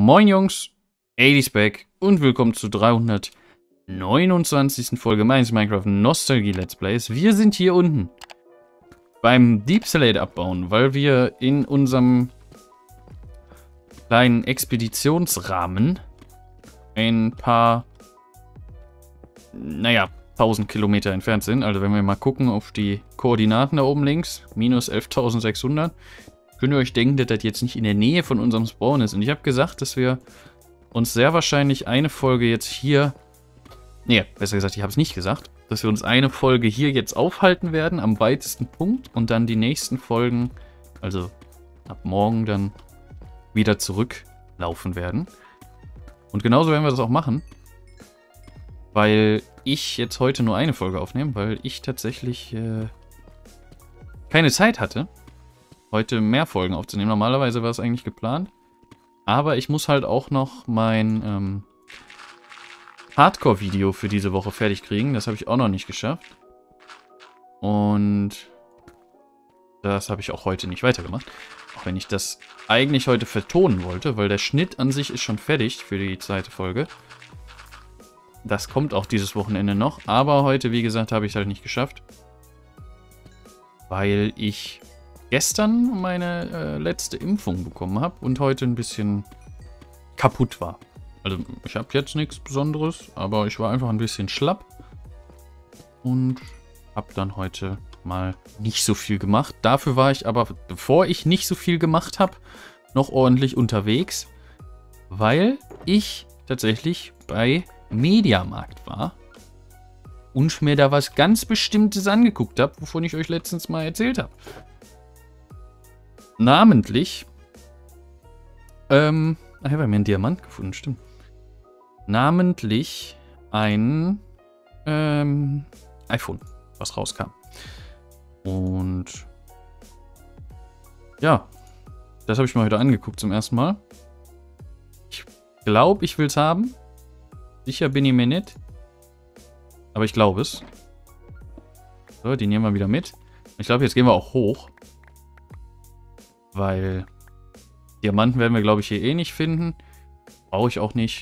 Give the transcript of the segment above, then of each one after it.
Moin Jungs, 80's back und willkommen zur 329. Folge meines Minecraft Nostalgie Let's Plays. Wir sind hier unten beim Deep Slate abbauen, weil wir in unserem kleinen Expeditionsrahmen ein paar, naja, 1000 Kilometer entfernt sind. Also wenn wir mal gucken auf die Koordinaten da oben links, minus 11.600, könnt ihr euch denken, dass das jetzt nicht in der Nähe von unserem Spawn ist. Und ich habe gesagt, dass wir uns sehr wahrscheinlich eine Folge jetzt hier... Nee, besser gesagt, ich habe es nicht gesagt. Dass wir uns eine Folge hier jetzt aufhalten werden, am weitesten Punkt. Und dann die nächsten Folgen, also ab morgen, dann wieder zurücklaufen werden. Und genauso werden wir das auch machen. Weil ich jetzt heute nur eine Folge aufnehme, weil ich tatsächlich keine Zeit hatte, heute mehr Folgen aufzunehmen. Normalerweise war es eigentlich geplant. Aber ich muss halt auch noch mein Hardcore-Video für diese Woche fertig kriegen. Das habe ich auch noch nicht geschafft. Und das habe ich auch heute nicht weitergemacht. Auch wenn ich das eigentlich heute vertonen wollte, weil der Schnitt an sich ist schon fertig für die zweite Folge. Das kommt auch dieses Wochenende noch. Aber heute, wie gesagt, habe ich es halt nicht geschafft. Weil ich gestern meine letzte Impfung bekommen habe und heute ein bisschen kaputt war. Also ich habe jetzt nichts Besonderes, aber ich war einfach ein bisschen schlapp und habe dann heute mal nicht so viel gemacht. Dafür war ich aber, bevor ich nicht so viel gemacht habe, noch ordentlich unterwegs, weil ich tatsächlich bei Mediamarkt war und mir da was ganz Bestimmtes angeguckt habe, wovon ich euch letztens mal erzählt habe. Namentlich, ach, ich habe mir einen Diamant gefunden, stimmt. Namentlich ein iPhone, was rauskam. Und ja, das habe ich mir heute angeguckt zum ersten Mal. Ich glaube, ich will es haben. Sicher bin ich mir nicht. Aber ich glaube es. So, die nehmen wir wieder mit. Ich glaube, jetzt gehen wir auch hoch. Weil Diamanten werden wir, glaube ich, hier eh nicht finden. Brauche ich auch nicht.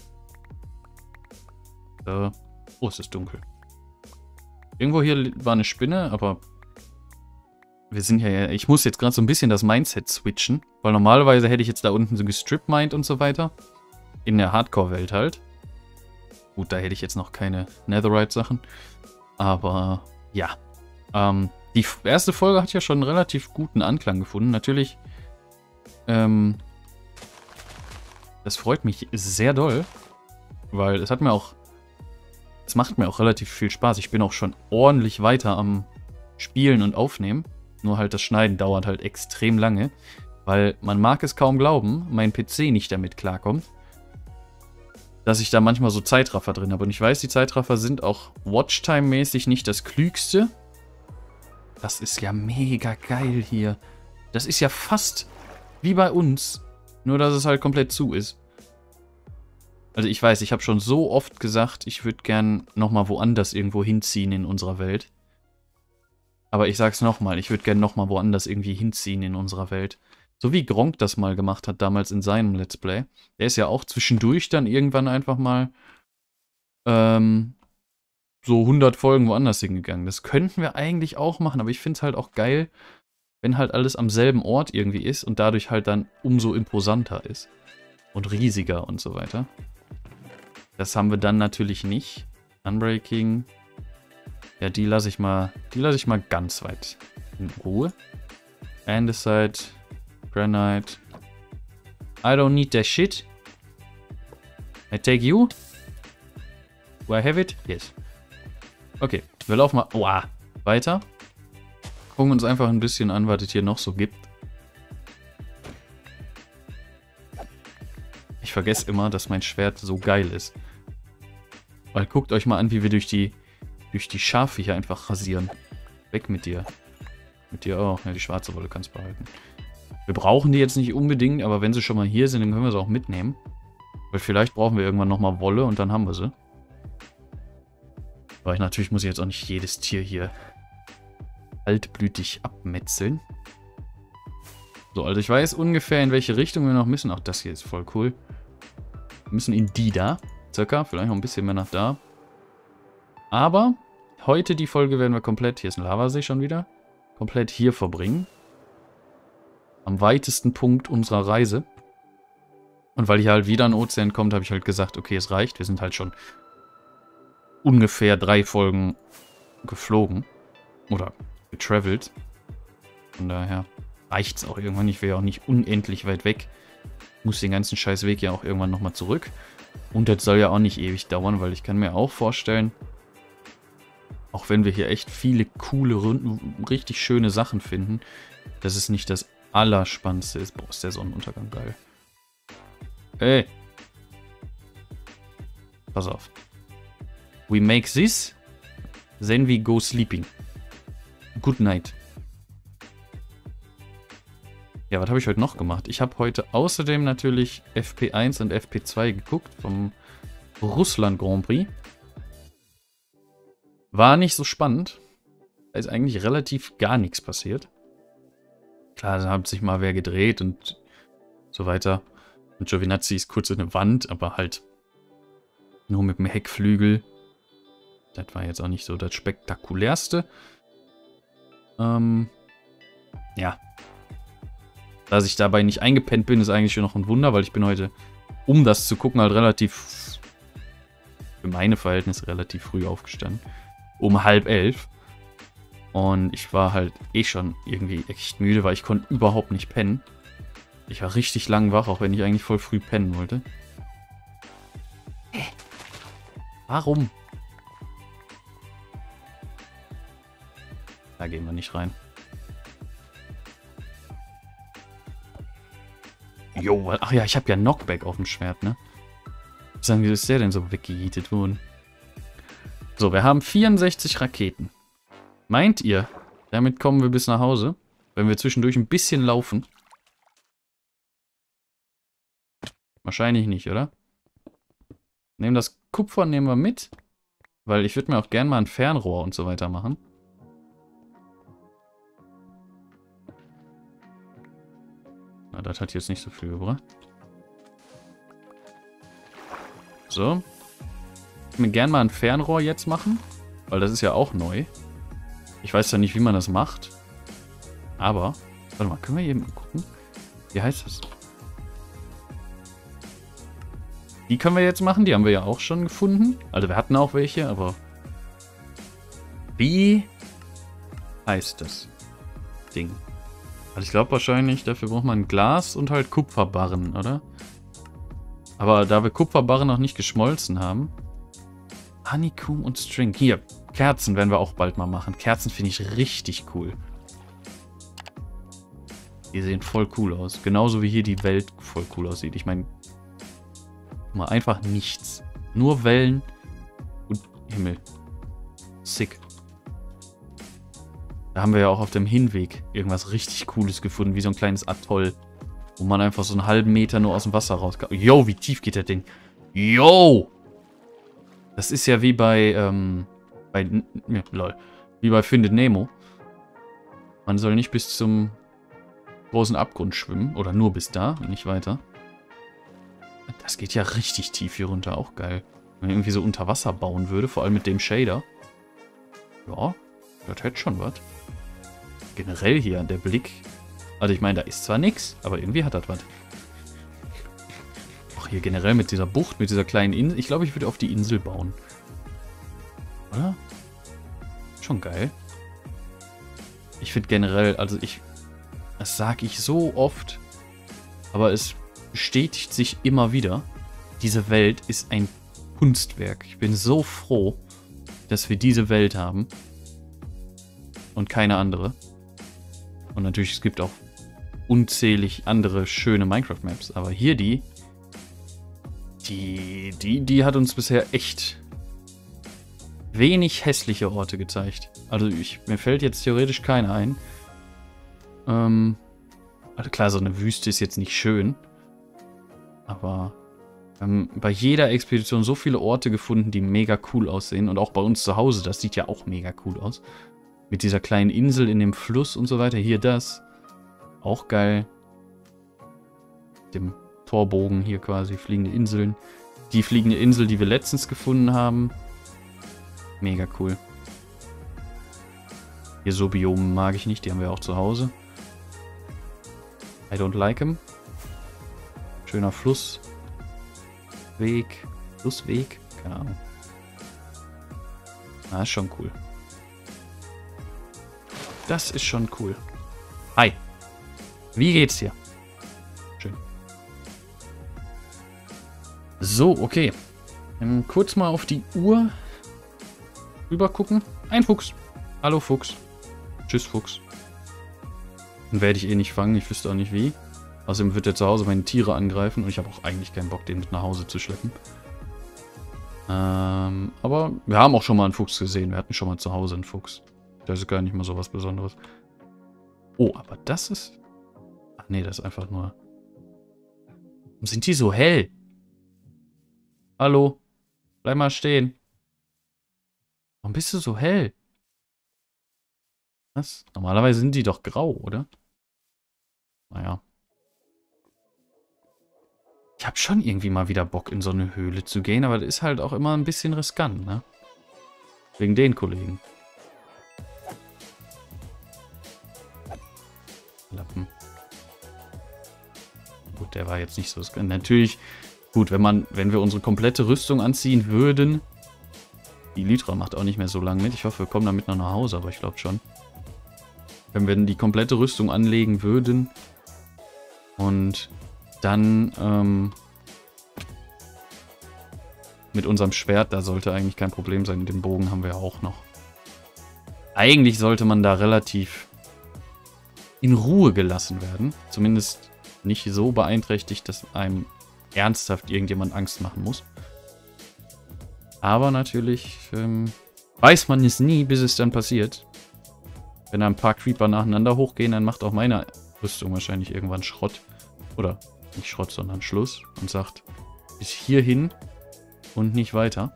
Oh, es ist dunkel. Irgendwo hier war eine Spinne, aber wir sind ja... Ich muss jetzt gerade so ein bisschen das Mindset switchen. Weil normalerweise hätte ich jetzt da unten so gestrip-mined und so weiter. In der Hardcore-Welt halt. Gut, da hätte ich jetzt noch keine Netherite-Sachen. Aber ja. Die erste Folge hat ja schon einen relativ guten Anklang gefunden. Natürlich, das freut mich sehr doll, weil es macht mir auch relativ viel Spaß. Ich bin auch schon ordentlich weiter am Spielen und Aufnehmen. Nur halt das Schneiden dauert halt extrem lange, weil man mag es kaum glauben, mein PC nicht damit klarkommt, dass ich da manchmal so Zeitraffer drin habe. Und ich weiß, die Zeitraffer sind auch Watchtime-mäßig nicht das Klügste. Das ist ja mega geil hier. Das ist ja fast wie bei uns. Nur, dass es halt komplett zu ist. Also ich weiß, ich habe schon so oft gesagt, ich würde gern nochmal woanders irgendwo hinziehen in unserer Welt. Aber ich sag's nochmal, ich würde gern nochmal woanders irgendwie hinziehen in unserer Welt. So wie Gronkh das mal gemacht hat damals in seinem Let's Play. Der ist ja auch zwischendurch dann irgendwann einfach mal so 100 Folgen woanders hingegangen. Das könnten wir eigentlich auch machen, aber ich finde es halt auch geil, wenn halt alles am selben Ort irgendwie ist und dadurch halt dann umso imposanter ist. Und riesiger und so weiter. Das haben wir dann natürlich nicht. Unbreaking. Ja, die lasse ich mal ganz weit in Ruhe. Andesite, Granite. I don't need that shit. I take you. Do I have it? Yes. Okay, wir laufen mal weiter. Gucken uns einfach ein bisschen an, was es hier noch so gibt. Ich vergesse immer, dass mein Schwert so geil ist. Weil guckt euch mal an, wie wir durch die Schafe hier einfach rasieren. Weg mit dir. Mit dir auch. Ja, die schwarze Wolle kannst du behalten. Wir brauchen die jetzt nicht unbedingt, aber wenn sie schon mal hier sind, dann können wir sie auch mitnehmen. Weil vielleicht brauchen wir irgendwann nochmal Wolle und dann haben wir sie. Aber natürlich muss ich jetzt auch nicht jedes Tier hier altblütig abmetzeln. So, also ich weiß ungefähr, in welche Richtung wir noch müssen. Auch das hier ist voll cool. Wir müssen in die da, circa. Vielleicht noch ein bisschen mehr nach da. Aber heute die Folge werden wir komplett, hier ist ein Lavasee schon wieder, komplett hier verbringen. Am weitesten Punkt unserer Reise. Und weil hier halt wieder ein Ozean kommt, habe ich halt gesagt, okay, es reicht. Wir sind halt schon ungefähr 3 Folgen geflogen. Oder getravelt. Von daher reicht es auch irgendwann nicht. Ich wäre ja auch nicht unendlich weit weg. Muss den ganzen scheiß Weg ja auch irgendwann nochmal zurück. Und das soll ja auch nicht ewig dauern, weil ich kann mir auch vorstellen, auch wenn wir hier echt viele coole, richtig schöne Sachen finden, dass es nicht das Allerspannendste ist. Boah, ist der Sonnenuntergang geil. Ey. Pass auf. We make this, then we go sleeping. Good night. Ja, was habe ich heute noch gemacht? Ich habe heute außerdem natürlich FP1 und FP2 geguckt vom Russland Grand Prix. War nicht so spannend. Da ist eigentlich relativ gar nichts passiert. Klar, da hat sich mal wer gedreht und so weiter. Und Giovinazzi ist kurz in eine Wand, aber halt nur mit dem Heckflügel. Das war jetzt auch nicht so das Spektakulärste. Ja. Dass ich dabei nicht eingepennt bin, ist eigentlich schon noch ein Wunder, weil ich bin heute, um das zu gucken, halt relativ, für meine Verhältnisse relativ früh aufgestanden. Um 10:30. Und ich war halt eh schon irgendwie echt müde, weil ich konnte überhaupt nicht pennen. Ich war richtig lang wach, auch wenn ich eigentlich voll früh pennen wollte. Hä? Warum? Da gehen wir nicht rein. Jo, ach ja, ich habe ja Knockback auf dem Schwert, ne? Sagen, wie ist der denn so weggejietet worden? So, wir haben 64 Raketen. Meint ihr, damit kommen wir bis nach Hause? Wenn wir zwischendurch ein bisschen laufen? Wahrscheinlich nicht, oder? Nehmen das Kupfer, nehmen wir mit. Weil ich würde mir auch gerne mal ein Fernrohr und so weiter machen. Na, das hat jetzt nicht so viel gebracht. So. Ich würde mir gerne mal ein Fernrohr jetzt machen. Weil das ist ja auch neu. Ich weiß ja nicht, wie man das macht. Aber, warte mal, können wir eben gucken? Wie heißt das? Die können wir jetzt machen, die haben wir ja auch schon gefunden. Also wir hatten auch welche, aber... Wie heißt das Ding? Also ich glaube wahrscheinlich, dafür braucht man Glas und halt Kupferbarren, oder? Aber da wir Kupferbarren noch nicht geschmolzen haben... Honeycomb und String. Hier, Kerzen werden wir auch bald mal machen. Kerzen finde ich richtig cool. Die sehen voll cool aus. Genauso wie hier die Welt voll cool aussieht. Ich meine, mal einfach nichts. Nur Wellen und Himmel. Sick. Da haben wir ja auch auf dem Hinweg irgendwas richtig Cooles gefunden, wie so ein kleines Atoll. Wo man einfach so einen halben Meter nur aus dem Wasser rauskam. Yo, wie tief geht das Ding? Yo! Das ist ja wie bei, lol. Wie bei Findet Nemo. Man soll nicht bis zum großen Abgrund schwimmen. Oder nur bis da, nicht weiter. Das geht ja richtig tief hier runter, auch geil. Wenn man irgendwie so unter Wasser bauen würde, vor allem mit dem Shader. Ja, das hätte schon was. Generell hier, der Blick. Also ich meine, da ist zwar nichts, aber irgendwie hat das was. Auch hier generell mit dieser Bucht, mit dieser kleinen Insel. Ich glaube, ich würde auf die Insel bauen. Oder? Schon geil. Ich finde generell, also das sage ich so oft, aber es bestätigt sich immer wieder. Diese Welt ist ein Kunstwerk. Ich bin so froh, dass wir diese Welt haben. Und keine andere. Und natürlich, es gibt auch unzählig andere schöne Minecraft-Maps. Aber hier die hat uns bisher echt wenig hässliche Orte gezeigt. Also mir fällt jetzt theoretisch keine ein. Also klar, so eine Wüste ist jetzt nicht schön. Aber wir haben bei jeder Expedition so viele Orte gefunden, die mega cool aussehen. Und auch bei uns zu Hause, das sieht ja auch mega cool aus. Mit dieser kleinen Insel in dem Fluss und so weiter. Hier das. Auch geil. dem Torbogen hier quasi, fliegende Inseln. Die fliegende Insel, die wir letztens gefunden haben. Mega cool. Hier so Biome mag ich nicht, die haben wir auch zu Hause. I don't like them. Schöner Flussweg. Flussweg? Keine Ahnung. Ah, ist schon cool. Das ist schon cool. Hi. Wie geht's dir? Schön. So, okay. Kurz mal auf die Uhr rüber gucken. Ein Fuchs. Hallo Fuchs. Tschüss Fuchs. Den werde ich eh nicht fangen. Ich wüsste auch nicht wie. Außerdem wird er zu Hause meine Tiere angreifen. Und ich habe auch eigentlich keinen Bock, den mit nach Hause zu schleppen. Aber wir haben auch schon mal einen Fuchs gesehen. Wir hatten schon mal zu Hause einen Fuchs. Das ist gar nicht mal so was Besonderes. Oh, aber das ist... Ach nee, das ist einfach nur... Warum sind die so hell? Hallo? Bleib mal stehen. Warum bist du so hell? Was? Normalerweise sind die doch grau, oder? Naja. Ich habe schon irgendwie mal wieder Bock, in so eine Höhle zu gehen, aber das ist halt auch immer ein bisschen riskant, ne? Wegen den Kollegen. Lappen. Gut, der war jetzt nicht so riskant. Natürlich, gut, wenn wir unsere komplette Rüstung anziehen würden. Die Elytra macht auch nicht mehr so lange mit. Ich hoffe, wir kommen damit noch nach Hause, aber ich glaube schon. Wenn wir die komplette Rüstung anlegen würden und dann mit unserem Schwert, da sollte eigentlich kein Problem sein. Den Bogen haben wir auch noch. Eigentlich sollte man da relativ in Ruhe gelassen werden. Zumindest nicht so beeinträchtigt, dass einem ernsthaft irgendjemand Angst machen muss. Aber natürlich weiß man es nie, bis es dann passiert. Wenn da ein paar Creeper nacheinander hochgehen, dann macht auch meine Rüstung wahrscheinlich irgendwann Schrott. Oder nicht Schrott, sondern Schluss. Und sagt, bis hierhin und nicht weiter.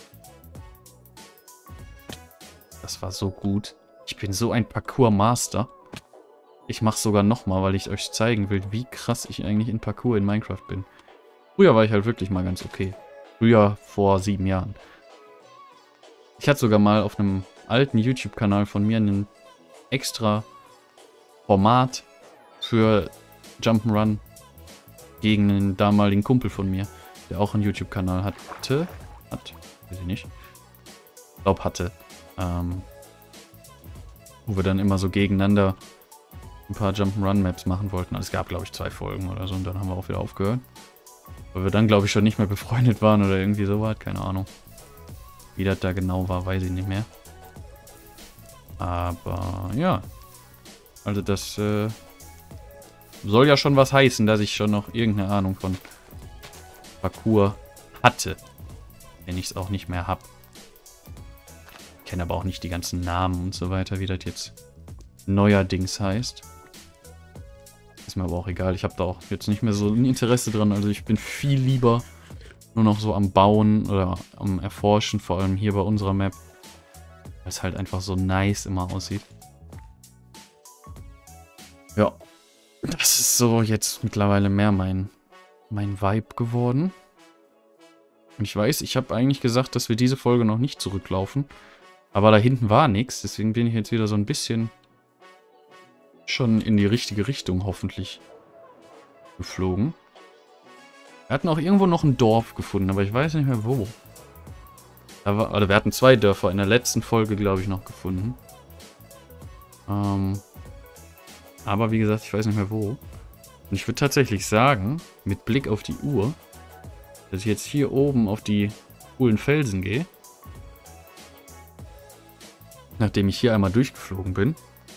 Das war so gut. Ich bin so ein Parkour-Master. Ich mache sogar nochmal, weil ich euch zeigen will, wie krass ich eigentlich in Parkour in Minecraft bin. Früher war ich halt wirklich mal ganz okay. Früher, vor 7 Jahren. Ich hatte sogar mal auf einem alten YouTube-Kanal von mir einen extra Format für Jump'n'Run gegen einen damaligen Kumpel von mir, der auch einen YouTube-Kanal hatte. Weiß ich nicht. Ich glaube, hatte. Wo wir dann immer so gegeneinander ein paar Jump'n'Run-Maps machen wollten. Also es gab, glaube ich, 2 Folgen oder so und dann haben wir auch wieder aufgehört. Weil wir dann, glaube ich, schon nicht mehr befreundet waren oder irgendwie sowas. Keine Ahnung. Wie das da genau war, weiß ich nicht mehr. Aber ja. Also das soll ja schon was heißen, dass ich schon noch irgendeine Ahnung von Parkour hatte. Wenn ich es auch nicht mehr habe. Ich kenne aber auch nicht die ganzen Namen und so weiter, wie das jetzt neuerdings heißt. Ist mir aber auch egal. Ich habe da auch jetzt nicht mehr so ein Interesse dran. Also ich bin viel lieber nur noch so am Bauen oder am Erforschen, vor allem hier bei unserer Map. Weil es halt einfach so nice immer aussieht. Ja. Das ist so jetzt mittlerweile mehr mein Vibe geworden. Und ich weiß, ich habe eigentlich gesagt, dass wir diese Folge noch nicht zurücklaufen. Aber da hinten war nichts. Deswegen bin ich jetzt wieder so ein bisschen schon in die richtige Richtung hoffentlich geflogen. Wir hatten auch irgendwo noch ein Dorf gefunden, aber ich weiß nicht mehr wo. Also wir hatten 2 Dörfer in der letzten Folge, glaube ich, noch gefunden. Aber wie gesagt, ich weiß nicht mehr wo. Und ich würde tatsächlich sagen, mit Blick auf die Uhr, dass ich jetzt hier oben auf die coolen Felsen gehe. Nachdem ich hier einmal durchgeflogen bin.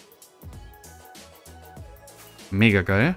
Mega geil.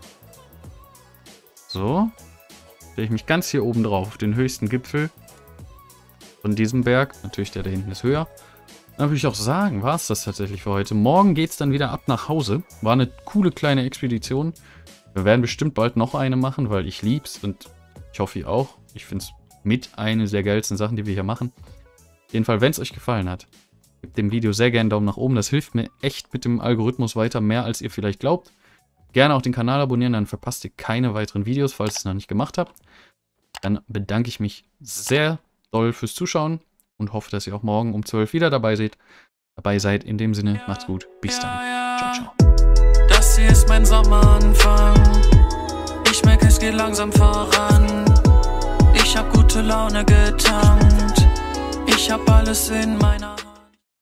So. Stelle ich mich ganz hier oben drauf, auf den höchsten Gipfel von diesem Berg. Natürlich der da hinten ist höher. Dann würde ich auch sagen, war es das tatsächlich für heute. Morgen geht es dann wieder ab nach Hause. War eine coole kleine Expedition. Wir werden bestimmt bald noch eine machen, weil ich lieb's und ich hoffe ihr auch. Ich finde es mit eine der geilsten Sachen, die wir hier machen. Auf jeden Fall, wenn es euch gefallen hat, gebt dem Video sehr gerne einen Daumen nach oben. Das hilft mir echt mit dem Algorithmus weiter, mehr als ihr vielleicht glaubt. Gerne auch den Kanal abonnieren, dann verpasst ihr keine weiteren Videos, falls ihr es noch nicht gemacht habt. Dann bedanke ich mich sehr doll fürs Zuschauen und hoffe, dass ihr auch morgen um 12 wieder dabei seid. In dem Sinne, macht's gut. Bis dann. Ciao, ciao. Das hier ist mein Sommeranfang. Ich merke, es geht langsam voran. Ich hab gute Laune getankt. Ich hab alles in meiner Hand.